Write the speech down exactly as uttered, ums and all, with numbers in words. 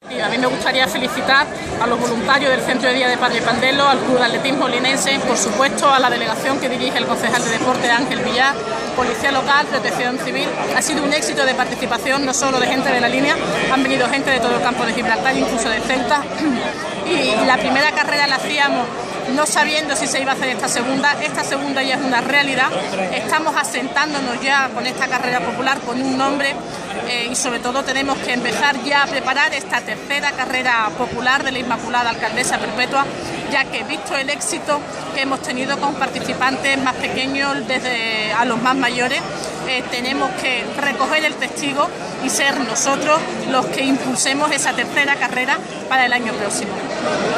Y a mí me gustaría felicitar a los voluntarios del Centro de Día de Padre Pandelo, al Club de Atletismo Linense, por supuesto a la delegación que dirige el concejal de Deporte Ángel Villar, Policía Local, Protección Civil. Ha sido un éxito de participación, no solo de gente de la línea, han venido gente de todo el campo de Gibraltar, incluso de Ceuta. Y la primera carrera la hacíamos no sabiendo si se iba a hacer esta segunda. Esta segunda ya es una realidad. Estamos asentándonos ya con esta carrera popular, con un nombre, eh, y sobre todo tenemos que empezar ya a preparar esta tercera carrera popular de la Inmaculada Alcaldesa Perpetua, ya que visto el éxito que hemos tenido con participantes más pequeños desde a los más mayores, eh, tenemos que recoger el testigo y ser nosotros los que impulsemos esa tercera carrera para el año próximo.